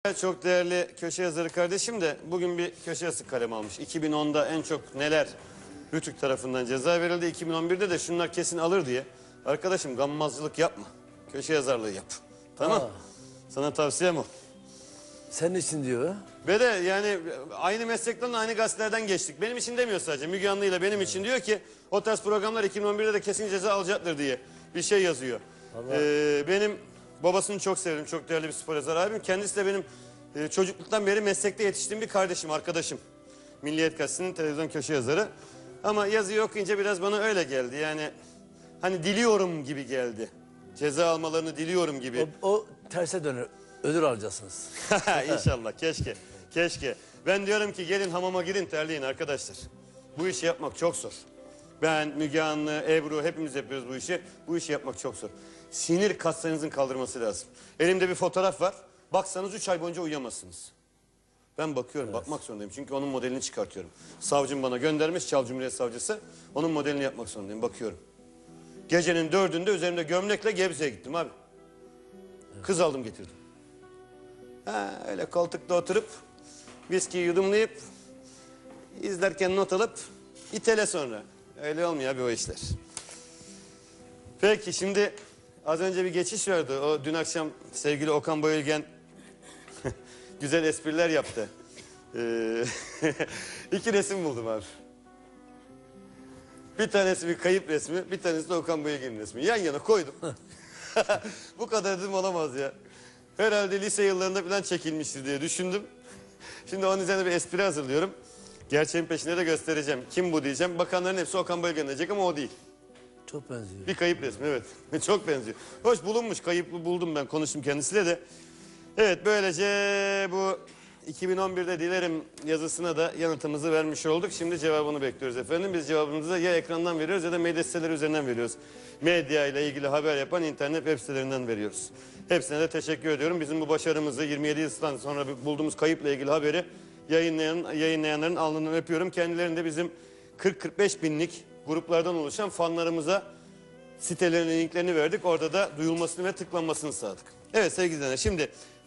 Çok değerli köşe yazarı kardeşim de bugün bir köşe yazısı kalem almış. 2010'da en çok neler Rütük tarafından ceza verildi. 2011'de de şunlar kesin alır diye. Arkadaşım gammazcılık yapma. Köşe yazarlığı yap. Tamam. Sana tavsiyem o. Senin için diyor. Ve de yani aynı meslekten aynı gazetelerden geçtik. Benim için demiyor sadece. Müge Anlı ile benim için diyor ki o tarz programlar 2011'de de kesin ceza alacaktır diye bir şey yazıyor. Benim babasını çok severim. Çok değerli bir spor yazar abim. Kendisi de benim çocukluktan beri meslekte yetiştiğim bir kardeşim, arkadaşım. Milliyet Gazetesi'nin televizyon köşe yazarı. Ama yazıyı okuyunca biraz bana öyle geldi. Yani hani diliyorum gibi geldi. Ceza almalarını diliyorum gibi. O terse dönür. Ödül alacaksınız. İnşallah. Keşke. Keşke. Ben diyorum ki gelin hamama girin, terleyin arkadaşlar. Bu işi yapmak çok zor. Ben, Müge Anlı, Ebru hepimiz yapıyoruz bu işi. Bu işi yapmak çok zor. Sinir kaslarınızın kaldırması lazım. Elimde bir fotoğraf var. Baksanız 3 ay boyunca uyuyamazsınız. Ben bakıyorum, bakmak zorundayım. Çünkü onun modelini çıkartıyorum. Savcım bana göndermiş, Çal Cumhuriyet Savcısı. Onun modelini yapmak zorundayım, bakıyorum. Gecenin 4'ünde üzerimde gömlekle Gebze'ye gittim abi. Kız aldım getirdim. Öyle koltukta oturup, viskiyi yudumlayıp, izlerken not alıp, itele sonra. Öyle olmuyor abi o işler. Peki şimdi az önce bir geçiş vardı. O dün akşam sevgili Okan Bayülgen güzel espriler yaptı. 2 resim buldum abi. Bir tanesi bir kayıp resmi, bir tanesi de Okan Bayülgen'in resmi. Yan yana koydum. Bu kadar dedim olamaz ya. Herhalde lise yıllarında falan çekilmiştir diye düşündüm. Şimdi onun üzerine bir espri hazırlıyorum. Gerçeğin peşinde de göstereceğim. Kim bu diyeceğim. Bakanların hepsi Okan Bayülgen diyecek ama o değil. Çok benziyor. Bir kayıp resmi, evet. Çok benziyor. Hoş bulunmuş, kayıplı buldum ben, konuştum kendisiyle de. Evet, böylece bu 2011'de dilerim yazısına da yanıtımızı vermiş olduk. Şimdi cevabını bekliyoruz efendim. Biz cevabımızı ya ekrandan veriyoruz ya da medya siteleri üzerinden veriyoruz. Medya ile ilgili haber yapan internet web sitelerinden veriyoruz. Hepsine de teşekkür ediyorum. Bizim bu başarımızı 27 yıldan sonra bulduğumuz kayıpla ilgili haberi yayınlayanların alnından öpüyorum. Kendilerinde de bizim 40-45 binlik gruplardan oluşan fanlarımıza sitelerinin linklerini verdik. Orada da duyulmasını ve tıklanmasını sağladık. Evet sevgili izleyenler, şimdi